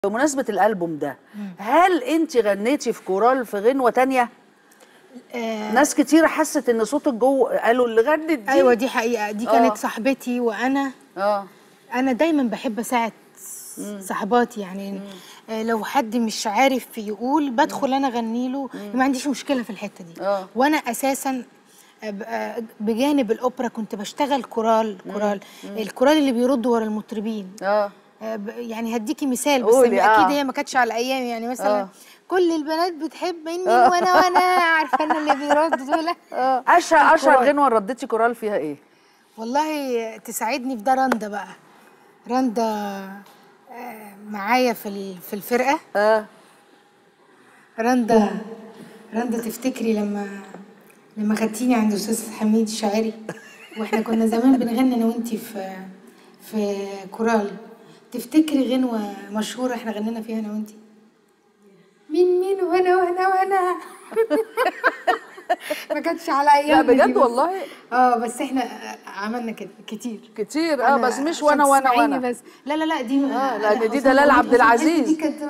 بمناسبة الألبوم ده، هل أنت غنيتي في كورال في غنوة تانية؟ ناس كتير حست إن صوتك جوه، قالوا اللي غنت دي. أيوة دي حقيقة، دي كانت صاحبتي وأنا أنا دايما بحب أساعد صاحباتي يعني. لو حد مش عارف يقول بدخل أنا أغني له، ما عنديش مشكلة في الحتة دي. وأنا أساسا بجانب الأوبرا كنت بشتغل كورال. الكورال اللي بيردوا ورا المطربين. يعني هديكي مثال بس اكيد هي ما كانتش على ايامي، يعني مثلا كل البنات بتحب مني وانا عارفه ان اللي بيردوا دول. اشهر غنوه رديتي كورال فيها ايه؟ والله تساعدني في ده رندا بقى. رندا معايا في الفرقه. رندا تفتكري لما خدتيني عند استاذ حميد الشاعري واحنا كنا زمان بنغني انا وانتي في كورال، تفتكري غنوة مشهورة احنا غنينا فيها انا وانتي؟ مين وانا ما كانتش على ايامنا. لا بجد والله. بس احنا عملنا كده كتير. بس مش وانا بس لا دي لا دي دلال عبد العزيز. دي كانت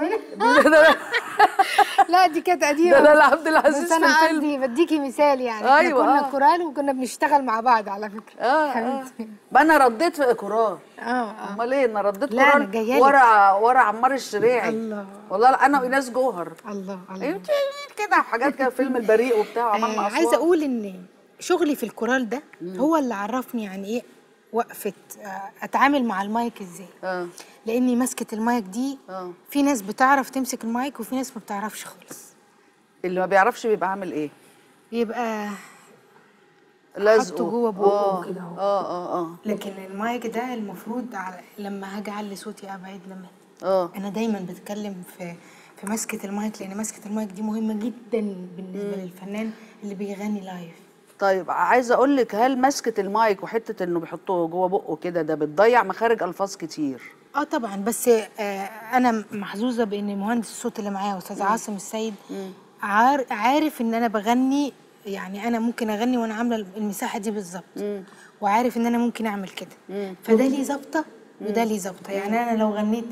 لا دي كانت قديمه. دلال عبد العزيز بس انا قصدي بديكي مثال يعني. أيوة احنا كنا كورال وكنا بنشتغل مع بعض على فكره. حبيبتي ما انا رديت في كورال. امال ايه، انا رديت كورال ورا عمار الشريعي. الله والله انا وايناس جوهر. الله كده حاجات كده، فيلم البريء وبتاع وعملنا اصوات. عايزه اقول ان شغلي في الكورال ده هو اللي عرفني يعني ايه وقفه اتعامل مع المايك ازاي. لاني ماسكه المايك دي في ناس بتعرف تمسك المايك وفي ناس ما بتعرفش خالص. اللي ما بيعرفش بيبقى عامل ايه؟ بيبقى لازقه حطه جوه بقه كده اهو. لكن المايك ده المفروض لما هاجي اعلي صوتي ابعد. لما انا دايما بتكلم في مسكه المايك، لان مسكه المايك دي مهمه جدا بالنسبه للفنان اللي بيغني لايف. طيب عايزه اقول لك، هل مسكه المايك وحته انه بيحطه جوه بقه كده ده بتضيع مخارج الفاظ كتير؟ طبعا، بس انا محظوظه بان مهندس الصوت اللي معايا استاذ عاصم السيد عارف ان انا بغني، يعني انا ممكن اغني وانا عامله المساحه دي بالظبط، وعارف ان انا ممكن اعمل كده. فده ليه ظابطه وده ليه ظابطه. يعني انا لو غنيت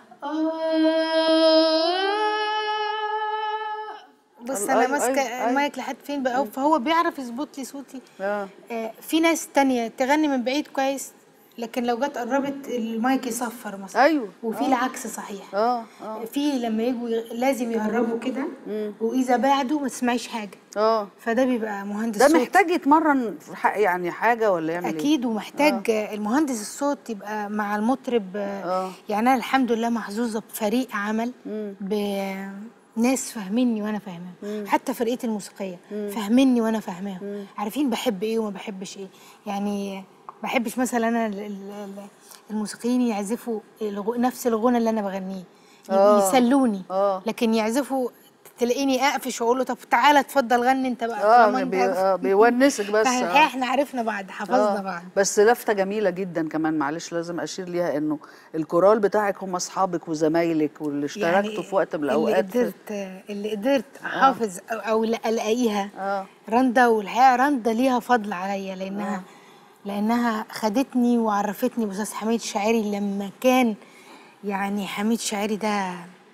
بص انا ماسكه المايك لحد فين بقى، فهو بيعرف يظبط لي صوتي. في ناس تانية تغني من بعيد كويس، لكن لو جت قربت المايك يصفر مثلا. وفي العكس صحيح. في لما يجوا لازم يقربوا كده، واذا بعدوا ما تسمعيش حاجه. فده بيبقى مهندس ده صوت. محتاج يتمرن يعني حاجه ولا يعمل ايه؟ اكيد، ومحتاج المهندس الصوت يبقى مع المطرب. يعني انا الحمد لله محظوظه بفريق عمل ناس فاهميني وانا فاهماهم. حتى فرقتي الموسيقيه فاهميني وانا فاهماهم، عارفين بحب ايه وما بحبش ايه. يعني ما بحبش مثلا انا الموسيقيين يعزفوا نفس الغنى اللي انا بغنيه، يسلوني. لكن يعزفوا تلاقيني اقفش واقول له طب تعالى اتفضل غني انت بقى. بيونسك بس. احنا عرفنا بعض، حفظنا بعض. بس لفته جميله جدا كمان، معلش لازم اشير ليها، انه الكورال بتاعك هم اصحابك وزمايلك واللي اشتركتوا يعني في وقت من الاوقات. اللي قدرت احافظ او الاقيها رندا. والحقيقه رندا ليها فضل عليا، لانها خدتني وعرفتني باستاذ حميد الشاعري لما كان يعني حميد الشاعري ده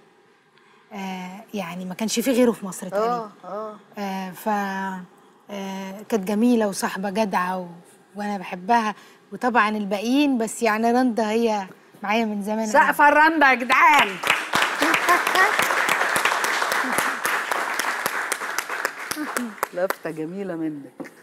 يعني ما كانش فيه غيره في مصر تقريبا. ف كانت جميله وصاحبه جدعه وانا بحبها، وطبعا الباقيين، بس يعني رندا هي معايا من زمان. سقف الرندا يا جدعان. لفته جميله منك.